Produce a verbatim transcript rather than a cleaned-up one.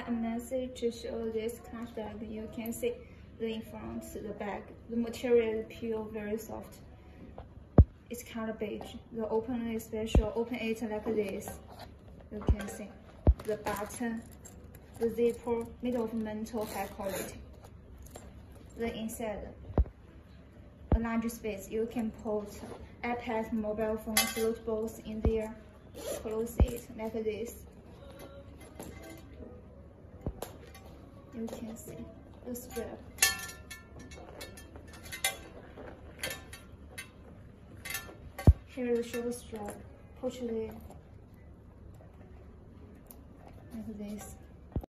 a message to show this clutch bag. You can see the in front, the bag. The material is pure, very soft. It's color beige. The opening is special. Open it like this. You can see the button, the zipper, made of metal, high quality. The inside, a large space. You can put iPad, mobile phone, notebooks in there. Close it like this. You can see the strap. Here is the shoulder strap. Push it like this.